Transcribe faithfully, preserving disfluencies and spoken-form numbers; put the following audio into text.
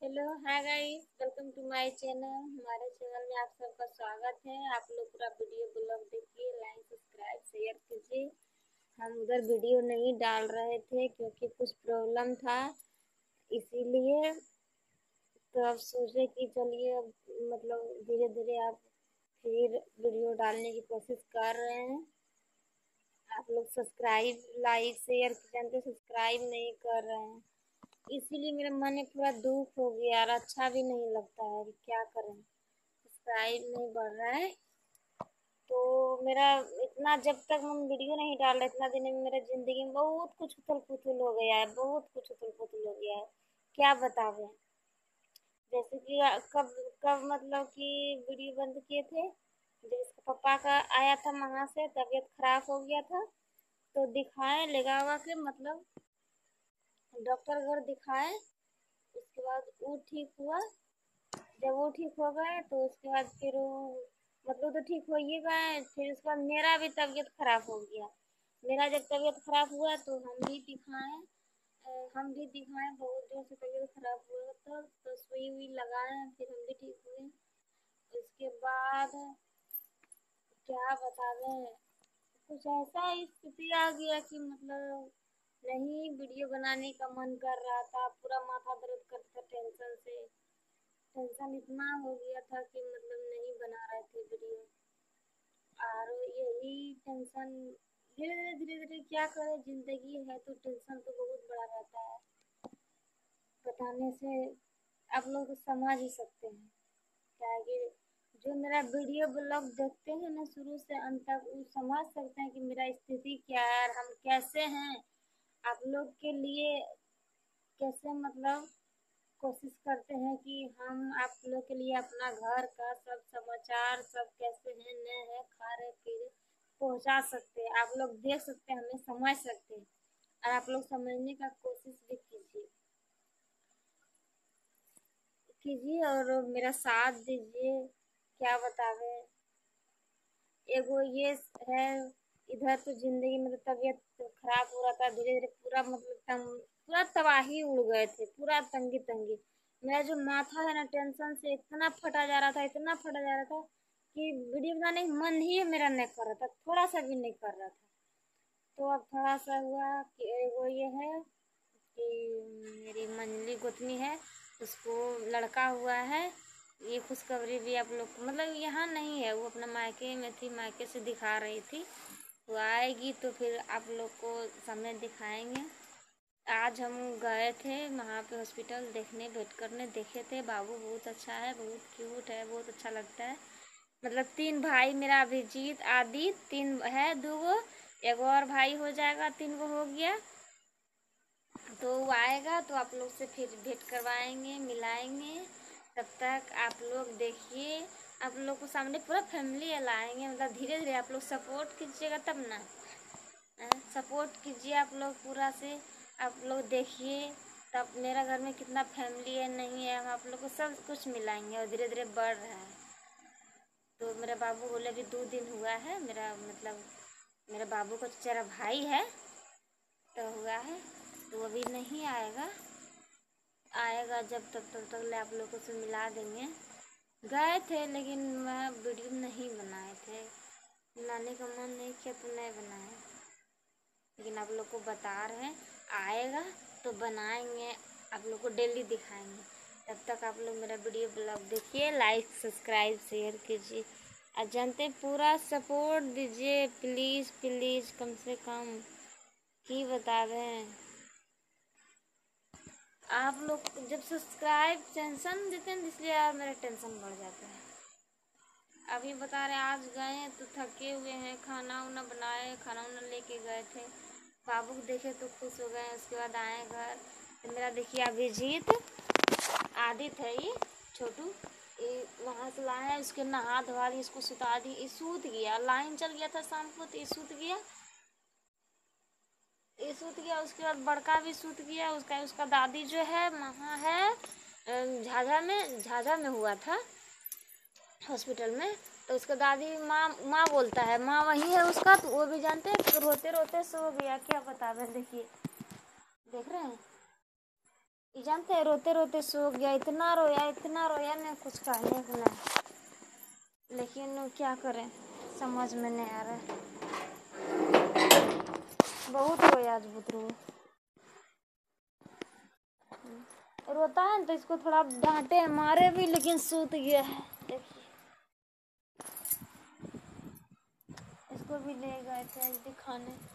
Hello, hi guys, welcome to my channel. हमारे channel में आप सबका स्वागत है। आप लोग पूरा वीडियो ब्लॉग देखिए, लाइक सब्सक्राइब शेयर कीजिए। हम उधर वीडियो नहीं डाल रहे थे क्योंकि कुछ प्रॉब्लम था, इसीलिए तो अब सोचे कि चलिए अब मतलब धीरे धीरे आप फिर वीडियो डालने की कोशिश कर रहे हैं। आप लोग सब्सक्राइब लाइक शेयर करते सब्सक्राइब नहीं कर रहे हैं, इसीलिए मेरे मन में पूरा दुख हो गया और अच्छा भी नहीं लगता है कि क्या करें। सब्सक्राइब नहीं बढ़ रहा है तो मेरा इतना, जब तक हम वीडियो नहीं डाल रहे इतना दिन में मेरे जिंदगी में बहुत कुछ उथल पुथल हो गया है, बहुत कुछ उथल पुथल हो गया है। क्या बतावें। जैसे कि आ- कब कब मतलब कि वीडियो बंद किए थे जब इसके पापा का आया था वहां से, तबीयत खराब हो गया था तो दिखाए लगा हुआ के मतलब डॉक्टर घर दिखाए। उसके बाद वो ठीक हुआ। जब वो ठीक हो गए तो उसके बाद फिर वो मतलब तो ठीक हो ही गए, फिर उसके बाद मेरा भी तबीयत खराब हो गया। मेरा जब तबीयत खराब हुआ तो हम भी दिखाए, अ, हम भी दिखाए, बहुत जोर से तबीयत खराब हुआ था तो सुई हुई लगाए, फिर हम भी ठीक हुए। उसके बाद क्या बता दें, कुछ ऐसा स्थिति आ गया कि मतलब नहीं वीडियो बनाने का मन कर रहा था, पूरा माथा दर्द करता था टेंशन से। टेंशन इतना हो गया था कि मतलब नहीं बना रहे थे वीडियो। और यही टेंशन धीरे धीरे धीरे धीरे क्या करें, जिंदगी है तो टेंशन तो बहुत बड़ा रहता है। बताने से आप लोग तो समझ ही सकते हैं क्या कि जो मेरा वीडियो ब्लॉग देखते हैं ना शुरू से अंत तक, वो समझ सकते हैं कि मेरा स्थिति क्या है और हम कैसे हैं। आप लोग के लिए कैसे मतलब कोशिश करते हैं कि हम आप लोग के लिए अपना घर का सब समाचार सब कैसे हैं न है खा रहे पी रहे पहुंचा सकते हैं। आप लोग देख सकते हैं, हमें समझ सकते हैं और आप लोग समझने का कोशिश भी कीजिए कीजिए और मेरा साथ दीजिए। क्या बतावे, एगो ये है। इधर तो जिंदगी में तो तबीयत खराब हो रहा था, धीरे धीरे पूरा मतलब तंग, पूरा तबाही उड़ गए थे, पूरा तंगी तंगी। मेरा जो माथा है ना टेंशन से इतना फटा जा रहा था, इतना फटा जा रहा था कि वीडियो बनाने का मन ही मेरा नहीं कर रहा था, थोड़ा सा भी नहीं कर रहा था। तो अब थोड़ा सा हुआ कि एगो ये है कि मेरी मंजली गोतनी है, उसको लड़का हुआ है। ये खुशखबरी भी आप लोग को मतलब यहाँ नहीं है, वो अपना मायके में थी, मायके से दिखा रही थी। वो आएगी तो फिर आप लोग को सामने दिखाएंगे। आज हम गए थे वहाँ पे हॉस्पिटल देखने, वेट करने, देखे थे। बाबू बहुत अच्छा है, बहुत क्यूट है, बहुत अच्छा लगता है। मतलब तीन भाई, मेरा अभिजीत आदि तीन है, दो गो, एगो और भाई हो जाएगा, तीन गो हो गया। तो वो आएगा तो आप लोग से फिर भेंट करवाएंगे, मिलाएंगे। तब तक आप लोग देखिए, आप लोग को सामने पूरा फैमिली लाएंगे। मतलब धीरे धीरे आप लोग सपोर्ट कीजिएगा तब ना, सपोर्ट कीजिए आप लोग पूरा से। आप लोग देखिए तब मेरा घर में कितना फैमिली है नहीं है, हम आप लोग को सब कुछ मिलाएंगे और धीरे धीरे बढ़ रहा है। तो मेरा बाबू बोले अभी दो दिन हुआ है, मेरा मतलब मेरे बाबू का चचेरा भाई है तो हुआ है, तो अभी नहीं आएगा। आएगा जब तक तब तक ले आप लोगों से मिला देंगे। गए थे लेकिन मैं वीडियो नहीं बनाए थे, बनाने का मन नहीं किया तो नहीं बनाए। लेकिन आप लोग को बता रहे हैं, आएगा तो बनाएंगे, आप लोग को डेली दिखाएंगे। तब तक आप लोग मेरा वीडियो ब्लॉग देखिए, लाइक सब्सक्राइब शेयर कीजिए और जानते पूरा सपोर्ट दीजिए प्लीज़ प्लीज़, कम से कम की बता रहे हैं। आप लोग जब सब्सक्राइब टेंशन देते हैं इसलिए यार मेरा टेंशन बढ़ जाता है। अभी बता रहे आज गए हैं तो थके हुए हैं, खाना वाना बनाए, खाना वाना लेके गए थे। बाबू को देखे तो खुश हो गए। उसके बाद आए घर तो मेरा देखिए अभिजीत आदित्य है, ये छोटू, ये वहाँ से लाए हैं। उसके नहा धोवा दी, इसको सुता दी, ये सूत गया, लाइन चल गया था शाम को तो ये सूत गया, ये सूत गया। उसके बाद बड़का भी सूत गया। उसका उसका दादी जो है वहाँ है झाझा में, झाझा में हुआ था हॉस्पिटल में। तो उसका दादी माँ माँ बोलता है, माँ वही है उसका, तो वो भी जानते हैं। तो रोते रोते सो गया। क्या बता रहे देखिए, देख रहे हैं। ये जानते हैं, रोते रोते सो गया, इतना रोया इतना रोया ना कुछ कहने को नहीं। लेकिन क्या करें, समझ में नहीं आ रहा है। बहुत रोया आज बुतरू। रोता है ना तो इसको थोड़ा डांटे मारे भी, लेकिन सूत गया है। देखिए, इसको भी ले गए थे आज दिखाने।